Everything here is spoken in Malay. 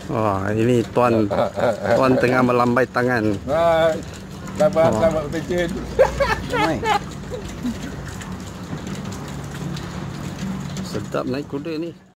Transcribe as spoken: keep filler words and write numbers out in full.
Wah, ini tuan tuan tengah melambai tangan. Hai. Selamat, Oh. selamat pencen. Sedap naik kuda ni.